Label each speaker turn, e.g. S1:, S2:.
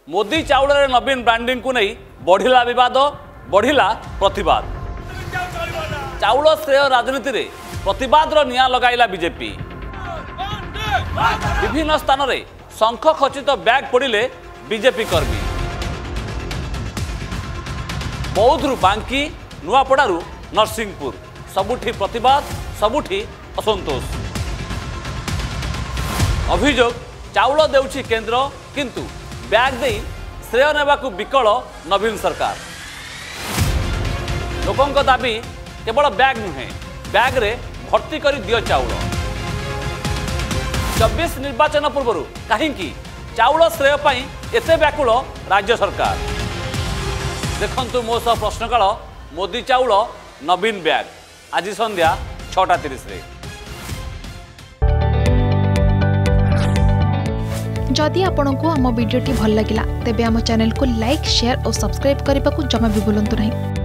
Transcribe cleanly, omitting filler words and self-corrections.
S1: मोदी चाउल नवीन branding को नहीं बढ़िला विवाद बढ़िला प्रतिवाद। चाउल श्रेय राजनीति रे प्रतिवाद निया लगाइला बीजेपी। विभिन्न स्थान रे शंख खचित बैग पड़िले बीजेपी कर्मी। बौद्धरू बांकी नुआपड़ारू नरसिंहपुर सबुठी प्रतिवाद सबुठी असंतोष। अभियोग चाउल देउछि केंद्र किंतु बैग दे श्रेय नेबाकू विकल नवीन सरकार। लोकंक दाबी केवल बैग नुहे बैग रे भर्ती करी दियो चाउल। 24 निर्वाचन पूर्व कहीं चाउल श्रेय पाई एते व्याकुल राज्य सरकार। देखंतु मो सह प्रश्नकाल मोदी चाउल नवीन बैग आज संध्या 6:30 रे।
S2: जदि आपंक आम भिडी भल लगा तेब आम चैनल को लाइक शेयर और सब्सक्राइब करने को जमा भी भूलु नहीं।